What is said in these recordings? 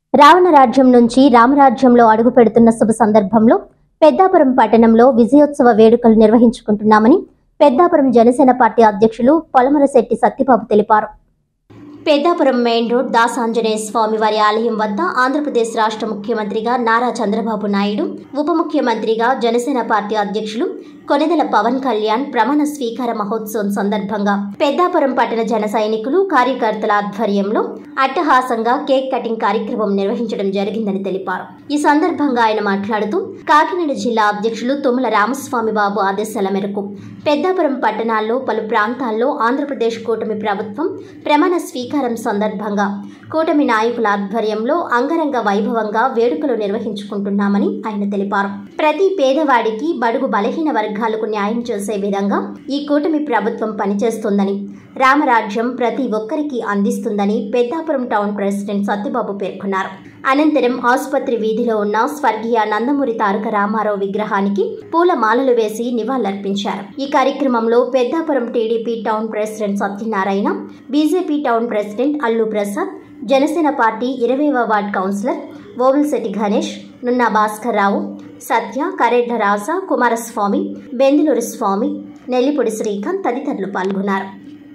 రావణ రాజ్యం నుంచి రామరాజ్యంలో అడుగు పెడుతున్న శుభ సందర్భంలో పెద్దాపురం పట్టణంలో విజయోత్సవ వేడుకలు నిర్వహించుకుంటున్నామని పెద్దాపురం జనసేన పార్టీ అధ్యక్షులు పొలమరశెట్టి సత్యబాబు తెలిపారు. పెద్దాపురం మెయిన్ రోడ్ దాసాంజనేయ స్వామి వారి ఆలయం వద్ద ఆంధ్రప్రదేశ్ రాష్ట్ర ముఖ్యమంత్రిగా నారా చంద్రబాబు నాయుడు, ఉప ముఖ్యమంత్రిగా జనసేన పార్టీ అధ్యక్షులు కొణిదెల పవన్ కళ్యాణ్ ప్రమాణ స్వీకార మహోత్సవం సందర్భంగా పెద్దాపురం పట్టణ జన సైనికులు కార్యకర్తల ఆధ్వర్యంలో అట్టహాసంగా కేక్ కటింగ్ కార్యక్రమం నిర్వహించడం జరిగిందని తెలిపారు. ఈ సందర్భంగా ఆయన మాట్లాడుతూ కాకినాడ జిల్లా అధ్యక్షులు తుమ్మల రామస్వామి బాబు ఆదేశాల మేరకు పెద్దాపురం పట్టణాల్లో పలు ప్రాంతాల్లో ఆంధ్రప్రదేశ్ కూటమి ప్రభుత్వం ప్రమాణ స్వీకారం సందర్భంగా కూటమి నాయకుల ఆధ్వర్యంలో అంగరంగ వైభవంగా వేడుకలు నిర్వహించుకుంటున్నామని ఆయన తెలిపారు. ప్రతి పేదవాడికి బడుగు బలహీన వర్గాలకు న్యాయం చేసే విధంగా ఈ కూటమి ప్రభుత్వం పనిచేస్తుందని, రామరాజ్యం ప్రతి ఒక్కరికి అందిస్తుందని పెద్దాపురం టౌన్ ప్రెసిడెంట్ సత్యబాబు పేర్కొన్నారు. అనంతరం ఆసుపత్రి వీధిలో ఉన్న స్వర్గీయ నందమూరి తారక రామారావు విగ్రహానికి పూల మాలలు వేసి నివాళులర్పించారు. ఈ కార్యక్రమంలో Peddapuram TDP town president Satyanarayana, BJP town president Allu Prasad, Janasena party 20వ వార్డ్ కౌన్సిలర్ ఓవల్శెట్టి గణేష్, నున్నా భాస్కర్ రావు, సత్య, కరెడ్ల రాజా, కుమారస్వామి, బెందులూరు స్వామి, నెల్లిపొడి శ్రీకాంత్ తదితరులు పాల్గొన్నారు.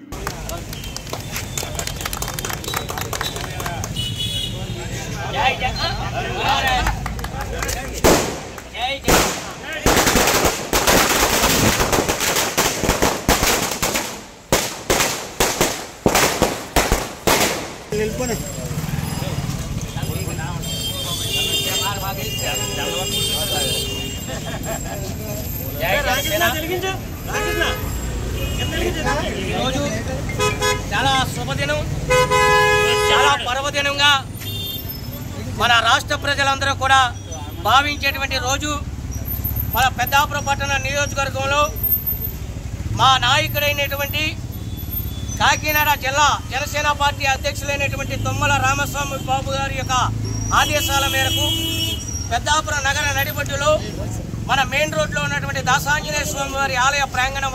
ఈరోజు చాలా శుభదినం, చాలా పర్వదినంగా మన రాష్ట్ర ప్రజలందరూ కూడా భావించేటువంటి రోజు. మన పెద్దాపురం పట్టణ నియోజకవర్గంలో మా నాయకుడైనటువంటి కాకినాడ జిల్లా జనసేన పార్టీ అధ్యక్షులైనటువంటి తుమ్మల రామస్వామి బాబు గారి యొక్క ఆదేశాల మేరకు పెద్దాపురం నగర నడిబొడ్డులో మన మెయిన్ రోడ్లో ఉన్నటువంటి దాసాంజనేయ స్వామి వారి ఆలయ ప్రాంగణం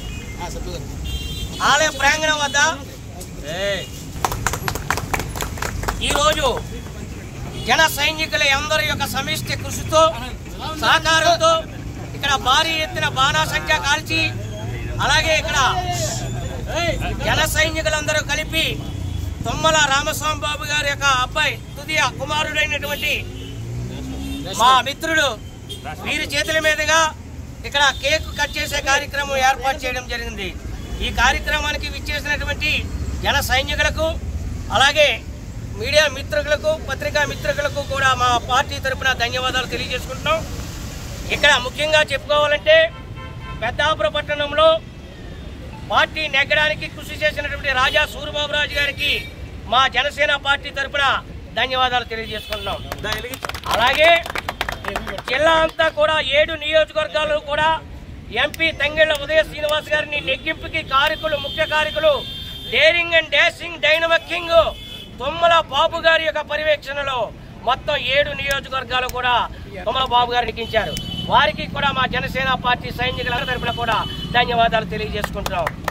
వద్ద ఈరోజు జన సైనికుల అందరి యొక్క సమిష్టి కృషితో, సహకారంతో ఇక్కడ భారీ ఎత్తున బాణాసంఖ్య కాల్చి, అలాగే ఇక్కడ జన సైనికులందరూ కలిపి తుమ్మల రామస్వామి బాబు గారి యొక్క అబ్బాయి తుదియ కుమారుడైనటువంటి మా మిత్రుడు వీరి చేతుల మీదుగా ఇక్కడ కేక్ కట్ చేసే కార్యక్రమం ఏర్పాటు చేయడం జరిగింది. ఈ కార్యక్రమానికి విచ్చేసినటువంటి జన సైనికులకు, అలాగే మీడియా మిత్రులకు, పత్రికా మిత్రులకు కూడా మా పార్టీ తరఫున ధన్యవాదాలు తెలియజేసుకుంటున్నాం. ఇక్కడ ముఖ్యంగా చెప్పుకోవాలంటే పెద్దాపురం పట్టణంలో పార్టీ నెగ్గడానికి కృషి చేసినటువంటి రాజా సూరిబాబురాజు గారికి మా జనసేన పార్టీ తరఫున ధన్యవాదాలు తెలియజేసుకుంటున్నాం. అలాగే జిల్లా అంతా కూడా 7 నియోజకవర్గాలు కూడా ఎంపీ తంగెళ్ల ఉదయ శ్రీనివాస్ గారిని నెగ్గింపుకి ముఖ్య కారకులు daring and dashing dynamic king Tummala Babu గారి యొక్క పర్యవేక్షణలో మొత్తం 7 నియోజకవర్గాలు కూడా తుమ్మల బాబు గారు నెగ్గించారు. వారికి కూడా మా జనసేన పార్టీ సైనికుల తరఫున కూడా ధన్యవాదాలు తెలియజేసుకుంటున్నాం.